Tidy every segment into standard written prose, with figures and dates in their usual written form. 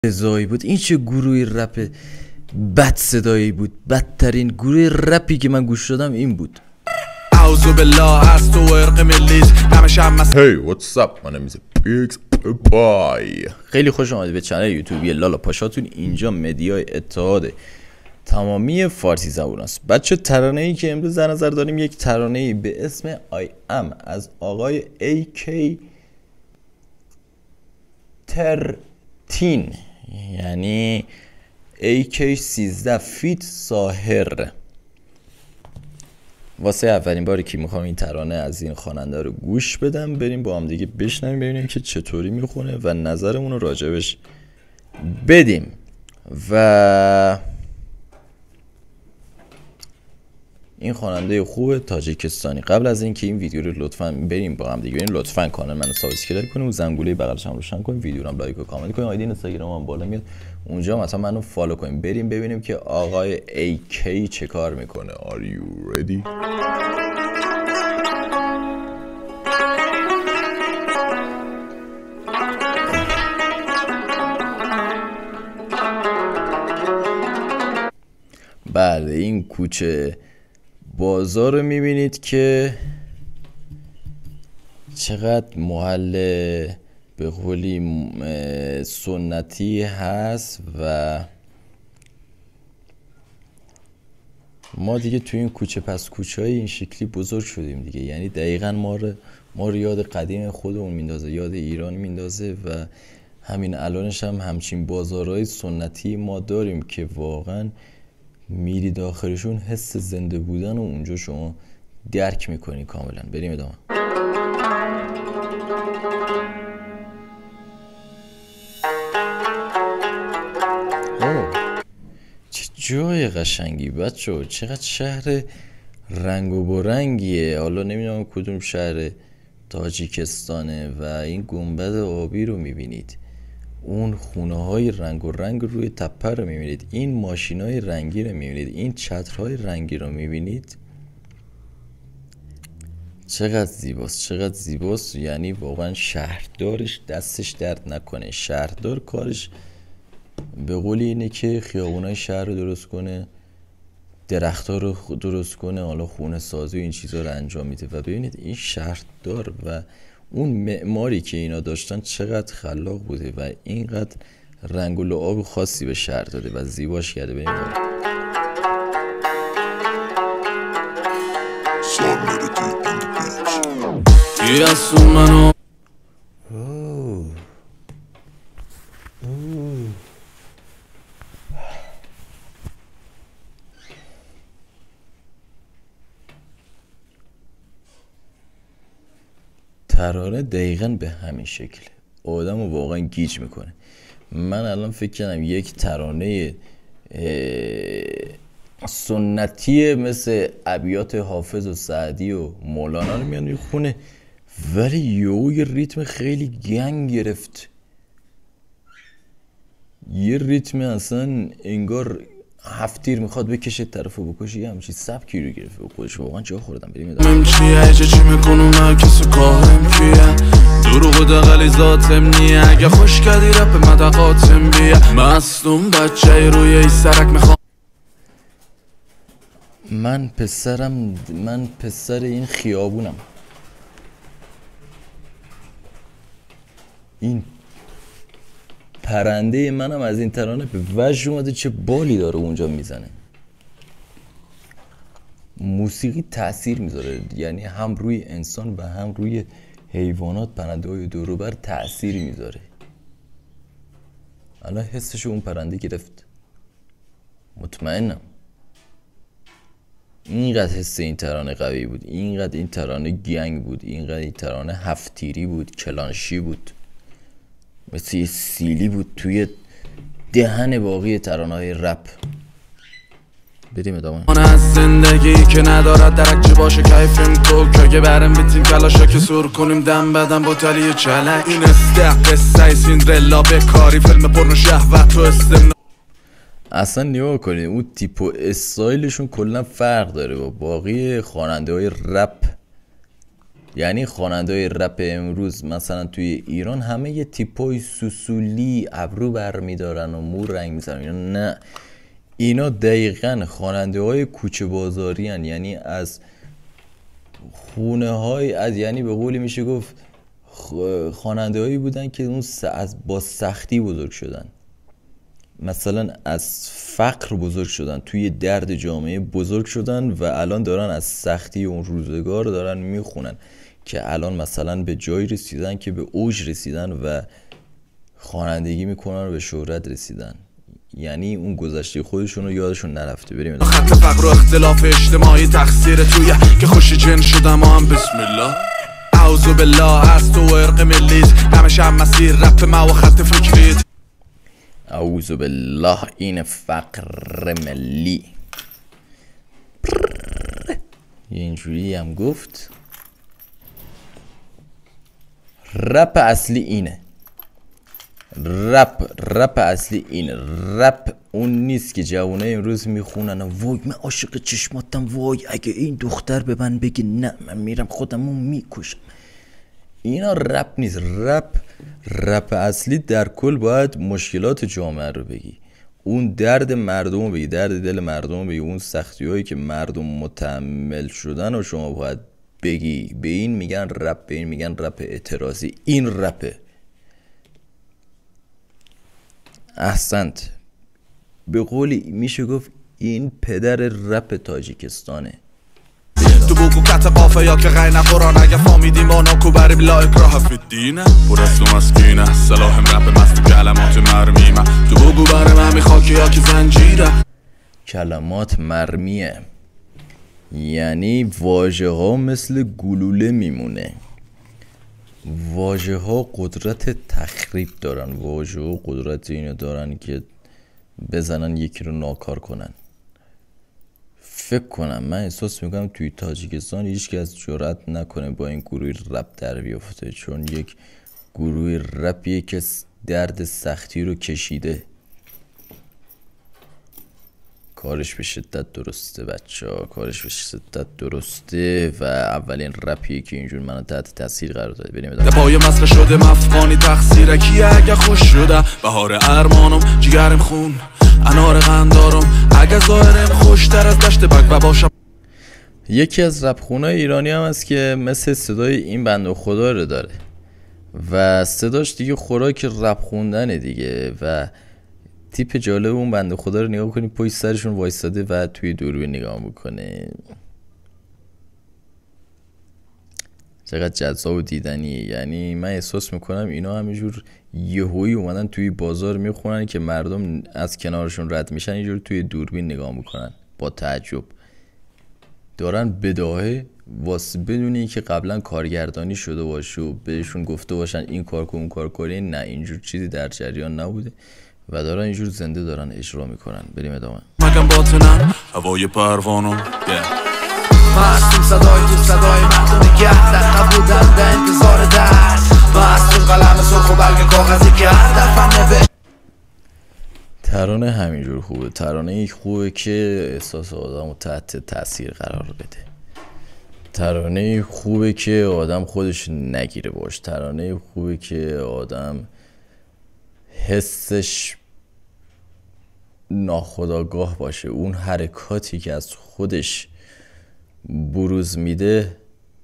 زایی بود. این چه گروهی رپ بد صدایی بود. بدترین گروه رپی که من گوش دادم این بود. اعوذ بالله از تو ارق ملیت Hey, what's up? My name is PXPY. خیلی خوش آمدید به چنل یوتیوبی لالا پاشاتون. اینجا مدیای اتحاد تمامی فارسی زبان است. بچه ترانه‌ای که امروز در نظر داریم یک ترانه‌ای به اسم I Am از آقای AK 13 یعنی AK 13 فیت ساهر. واسه اولین باری که میخوام این ترانه از این خواننده رو گوش بدم، بریم با هم دیگه بشنویم ببینیم که چطوری میخونه و نظرمون رو راجبش بدیم. و این خواننده خوبه تاجیکستانی. قبل از اینکه این ویدیو رو لطفاً بریم با هم دیگه ببینیم، لطفاً کانال منو سابسکرایب کنید و زنگوله بغلش هم روشن کنید، ویدیو رو هم لایک و کامنت کنید، آیدی اینستاگرام هم بالا میاد اونجا مثلا منو فالو کنید. بریم ببینیم که آقای AK چه کار میکنه. Are you ready? بله، این کوچه بازار رو میبینید که چقدر محل به قولی سنتی هست و ما دیگه توی این کوچه پس کوچه های این شکلی بزرگ شدیم دیگه. یعنی دقیقا ما رو یاد قدیم خودمون میندازه، یاد ایران میندازه و همین الانش هم همچین بازارهای سنتی ما داریم که واقعا میری داخلشون حس زنده بودن و اونجا شما درک میکنی کاملا. بریم ادامه. چه جای قشنگی بچه، چقدر شهر رنگ و برنگیه. حالا نمیدونم کدوم شهر تاجیکستانه و این گنبد آبی رو میبینید، اون خونه های رنگ و رنگ روی تپه رو میبینید، این ماشین های رنگی رو میبینید، این چترهای رنگی رو میبینید. چقدر زیباست، چقدر زیباست. یعنی واقعا شهردارش دستش درد نکنه. شهردار کارش به قولی اینه که خیابونای شهر رو درست کنه، درخت‌ها رو درست کنه، حالا خونه سازی و این چیزا رو انجام میده. و ببینید این شهردار و اون معماری که اینا داشتن چقدر خلاق بوده و اینقدر رنگ و لعاب خاصی به شهر داده و زیباش کرده. ببینید ترانه دقیقاً به همین شکل آدم رو واقعا گیج میکنه. من الان فکر کنم یک ترانه سنتی مثل ابیات حافظ و سعدی و مولانا رو میان میخونه، ولی یه ریتم خیلی گنگ گرفت. یه ریتم اصلا انگار هفتیر میخواد بکشه طرفو بکشه، یه همچین سبکی رو گرفت به خودش. واقعا جا خوردم. بریم ادامه. چیه چی میکنم کسی کارم کیه دروغ و دقلی ذاتم نیه اگه خوش کردی رپ مدقاتم بیه مصدوم بچه روی ای سرک میخوام. من پسر این خیابونم. این پرنده منم از این ترانه به وجد اومده. چه بالی داره اونجا میزنه. موسیقی تأثیر میذاره، یعنی هم روی انسان و هم روی حیوانات، پرنده های دور و بر تأثیر میذاره. الان حسش اون پرنده گرفت، مطمئنم. اینقدر حس این ترانه قوی بود، اینقدر این ترانه گنگ بود، اینقدر این ترانه هفتیری بود، کلانشی بود، مثل یه سیلی بود توی دهن باقی ترانه‌های رپ. بریم ادامه. من از زندگی که ندارد درکچه باشه کیفیم تو که برم بیتیم کلاشا که سور کنیم دم بدم با تلی چلک این استق قصه سیندرلا به کاری فیلم پرنو شهوت تو استمنا. اصلا نگاه کنید اون تیپ و استایلشون کلا فرق داره با باقی خواننده های رپ. یعنی خواننده‌های رپ امروز مثلا توی ایران همه یه تیپای سوسولی ابرو برمیدارن و مو رنگ میزنن. نه، اینا دقیقاً خواننده‌های کوچه بازاری هن. یعنی از خونه های از یعنی به قولی میشه گفت خواننده‌هایی بودن که اون با سختی بزرگ شدن، مثلا از فقر بزرگ شدن، توی درد جامعه بزرگ شدن و الان دارن از سختی اون روزگار دارن میخونن که الان مثلا به جایی رسیدن که به اوج رسیدن و خوانندگی میکنن و به شهرت رسیدن. یعنی اون گذشته خودشون رو یادشون نرفته. بریم خط فقر و اختلاف اجتماعی تقصیر توی که خوش جن شدم هم بسم الله اعوذ بالله از تو ارق ملیت نمیشه هم مسیر رپ ما و خط فکریت. اعوذ بالله این فقر ملی. اینجوری هم گفت. رپ اصلی اینه. رپ اصلی اینه. رپ اون نیست که جوانه امروز میخونن وای من عاشق چشماتم، وای اگه این دختر به من بگه نه من میرم خودمو میکشم. اینا رپ نیست. رپ اصلی در کل باید مشکلات جامعه رو بگی، اون درد مردم رو بگی، درد دل مردم رو بگی، اون سختی هایی که مردم متحمل شدن و شما باید بگی. به این میگن رپ، به این میگن رپ اعتراضی. این رپه. احسنت. به قولی میشه گفت این پدر رپ تاجیکستانه. تو بگو کت قافه یا که غی نخوران اگه فامیدی ما ناکو بریم لا اکراه فی الدینه پر از تو مسکینه سلاحم رپ مست کلمات مرمیمه تو بگو برم همی خاکی یا که زنجیره. کلمات مرمیه یعنی واژه ها مثل گلوله میمونه. واژه ها قدرت تخریب دارن، واژه ها قدرت اینو دارن که بزنن یکی رو ناکار کنن. فکر کنم من احساس میکنم توی تاجیکستان هیچ کس جرأت نکنه با این گروه رپ در بیافته، چون یک گروه رپیه که درد سختی رو کشیده. کارش به شدت درسته بچه‌ها، کارش به شدت درسته و اولین رپیه که اینجور منو تحت تاثیر قرار داده. بریم ادامه. پای مسخره شده مفقانی تقصیر کیه اگه خوش شده بهار ارمانم جیگرم خون انار قندارم اگه ظاهرم خوشتر از دشت بگ و باشم. یکی از رپ خونای ایرانی هم هست که مثل صدای این بنده خدا رو داره و صداش دیگه خوراک رپ خوندنه دیگه و تیپ جالب اون بنده خدا رو نگاه کنی پشت سرشون وایستاده و توی دوربین نگاه میکنه. چقدر جذاب و دیدنیه. یعنی من احساس میکنم اینا همینجور یهویی اومدن توی بازار میخونن که مردم از کنارشون رد میشن اینجور توی دوربین نگاه میکنن با تعجب. دارن بداهه واسه بدون اینکه قبلا کارگردانی شده باشه و بهشون گفته باشن این کار کن اون کار کنین. نه، اینجور چیزی در جریان نبوده و دارن اینجور زنده دارن اجرا میکنن. بریم ادامه. مگم باطنم هوای پروانم مستیم صدای تو صدای مردم نگه در نبودن به انتظار درد مستیم قلم سرخ و برگ کاغذی که در فن به ترانه همینجور خوبه. ترانه خوبه که احساس آدم رو تحت تاثیر قرار بده. ترانه خوبه که آدم خودش نگیره باش. ترانه خوبه که آدم حسش ناخودآگاه باشه. اون حرکاتی که از خودش بروز میده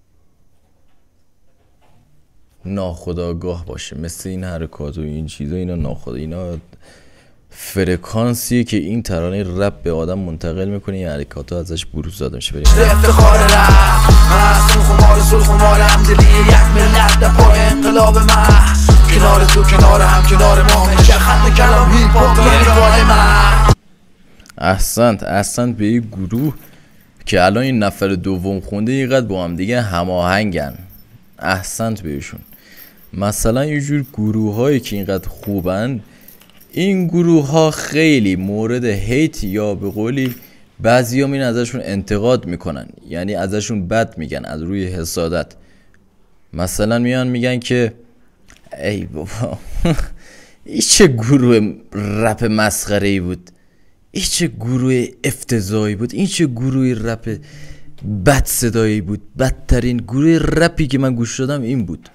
ناخودآگاه باشه. مثل این حرکات و این چیزا اینا ناخودآگاه، اینا فرکانسیه که این ترانه رپ به آدم منتقل میکنه. این حرکات ها ازش بروز داده میشه. بریم افتخار رپ مستیم خمار سل خمار همدلی یک ملت در پای انقلاب من کنار تو کنار هم کنار ما میشه ختم کلام هیپ هاپ یعنی راه من. احسنت به این گروه که الان این نفر دوم خونده اینقدر با هم دیگه هماهنگن. احسنت بهشون. مثلا یه جور گروه هایی که اینقدر خوبن، این گروه ها خیلی مورد هیت یا به قولی بعضی ها ازشون انتقاد میکنن، یعنی ازشون بد میگن از روی حسادت. مثلا میان میگن که ای بابا این چه گروه رپ مسخره‌ای بود، این چه گروه افتضاحی بود، این چه گروه رپ بد صدایی بود. بدترین گروه رپی که من گوش دادم این بود.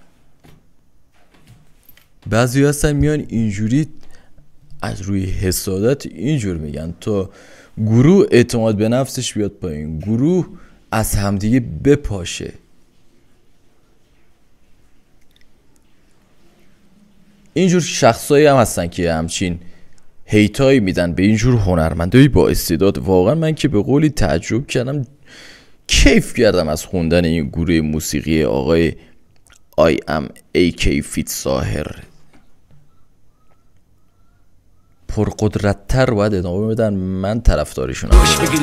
بعضی هستن میان اینجوری از روی حسادت اینجور میگن تا گروه اعتماد به نفسش بیاد پایین، گروه از همدیگه بپاشه. اینجور شخصایی هم هستن که همچین هیتایی میدن به اینجور هنرمندایی با استعداد. واقعا من که به قولی تعجب کردم، کیف کردم از خوندن این گروه موسیقی آقای I am AK فیت ساحر. پرقدرت‌تر باید ادامه بدن، من طرفدارشونم.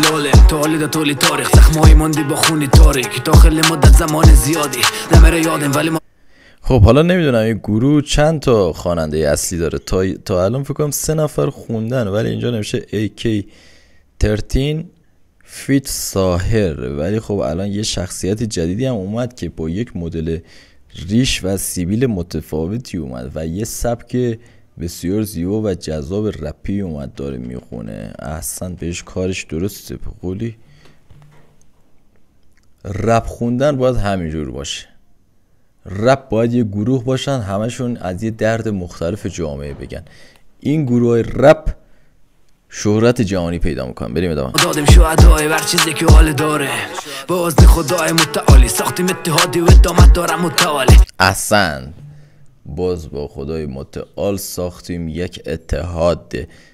خب حالا نمیدونم این گروه چند تا خواننده اصلی داره. تا الان فکر کنم 3 نفر خوندن، ولی اینجا نوشته AK13 فیت ساحر. ولی خب الان یه شخصیت جدیدی هم اومد که با یک مدل ریش و سیبیل متفاوتی اومد و یه سبک بسیار زیبا و جذاب رپی اومد داره میخونه. احسن بهش، کارش درسته. به قولی رپ خوندن باید همینجور باشه. رپ باید یه گروه باشن همشون از یه درد مختلف جامعه بگن. این گروه های رپ شهرت جهانی پیدا میکنن. بریم ادامه. دادیم شهدای بر چیزی که حال داره، با اذن خدای متعالی ساختیم اتحادی و ادامت دارم متعالی. احسن، باز با خدای متعال ساختیم یک اتحاد.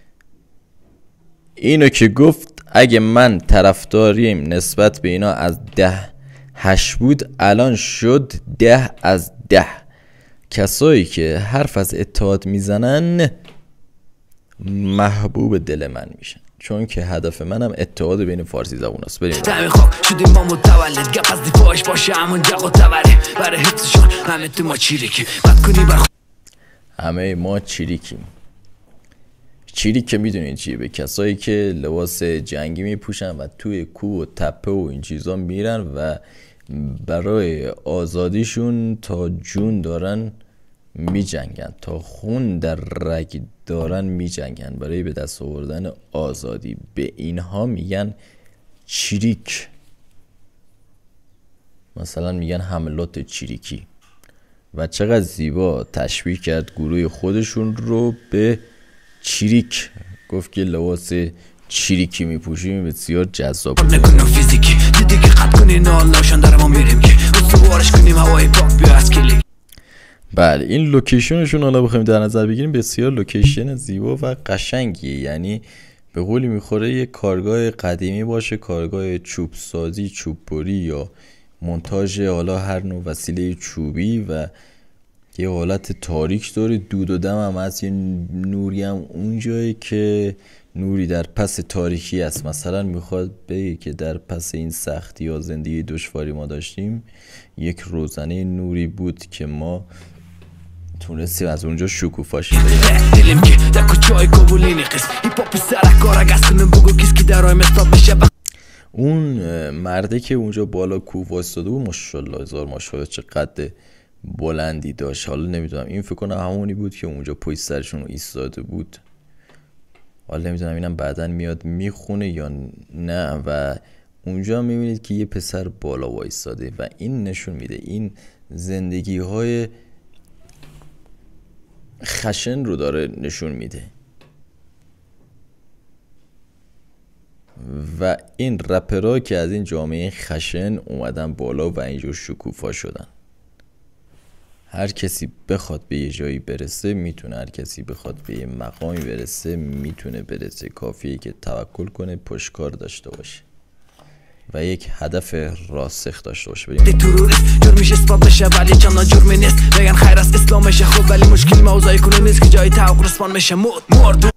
اینو که گفت اگه من طرفداریم نسبت به اینا از 10-8 بود، الان شد 10/10. کسایی که حرف از اتحاد میزنن محبوب دل من میشن، چون که هدف منم اتحاد بین فارسی زبون است. بریم شدیم ما متولد گپ از دیفاعش باشه همون جق و تبره برای حفظشون همه تو ما چیریکی بد کنی بر همه ما چیریکیم. چیریک که میدونین چیه؟ به کسایی که لباس جنگی میپوشن و توی کوه و تپه و این چیزا میرن و برای آزادیشون تا جون دارن میجنگن، تا خون در رگ دارن میجنگن برای به دست آوردن آزادی. به اینها میگن چیریک. مثلا میگن حملات چیریکی. و چقدر زیبا تشبیه کرد گروه خودشون رو به چیریک. گفت که لباس چیریکی میپوشیم، بسیار جذاب. نکنم فیزیکی دیدی که قد کنی نال ناشان در ما میریم که استوارش کنیم هوای پاک بیا از کلیک. بله این لوکیشنشون حالا بخوایم در نظر بگیریم بسیار لوکیشن زیبا و قشنگیه. یعنی به قولی میخوره یه کارگاه قدیمی باشه، کارگاه چوب سازی، چوب بری یا مونتاژ حالا هر نوع وسیله چوبی و یه حالت تاریک داره. دود و دم هم هست، یه نوری هم اونجایی که نوری در پس تاریکی است. مثلا میخواد بگه که در پس این سختی یا زندگی دشواری ما داشتیم یک روزنه نوری بود که ما تونستیم از اونجا شکوفاشی دلیم که در کجای کابولینی قسم هیپ هاپ سرکار اگه کنم بگو کس که درای مستاد بشه. اون مرده که اونجا بالا کوه وایستاده بود ماشاءالله هزار ماشاءالله چه قد بلندی داشت. حالا نمیدونم این فکر کنم همونی بود که اونجا پشت سرشون ایستاده بود. حالا نمیدونم اینم بعدن میاد میخونه یا نه. و اونجا میبینید که یه پسر بالا وایستاده و این نشون میده این زندگی های خشن رو داره نشون میده. و این رپرها که از این جامعه خشن اومدن بالا و اینجور شکوفا شدن. هر کسی بخواد به یه جایی برسه میتونه، هر کسی بخواد به یه مقامی برسه میتونه برسه. کافیه که توکل کنه، پشتکار داشته باشه و یک هدف راسخ داشته باشه. بریم جرمش اثبات بشه ولی چند جرمی نیست. میگن خیر است اسلامشه خوب ولی مشکل موضوعی کنه نیست که جای توقع رسپان میشه مرد.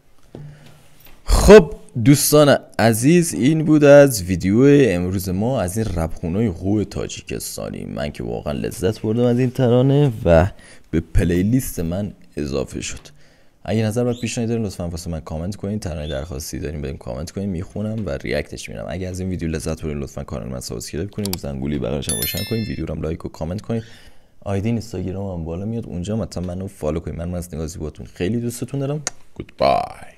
خب دوستان عزیز این بود از ویدیو امروز ما از این رپخونای خوب تاجیکستانی. من که واقعا لذت بردم از این ترانه و به پلیلیست من اضافه شد. اگه نظر و پیشنهادی دارین لطفا واسه من کامنت کنین. ترانه درخواستی دارین بریم کامنت کنین، میخونم و ریاکتش میدم. اگه از این ویدیو لذت بردین لطفا کانال من سابسکرایب کنین و زنگولی بغلش هم روشن کنین. ویدیو رو هم لایک و کامنت کنین. آیدی اینستاگرام هم بالا میاد، اونجا مثلا منو فالو کنین. من از نگاه زیباتون خیلی دوستتون دارم. گودبای.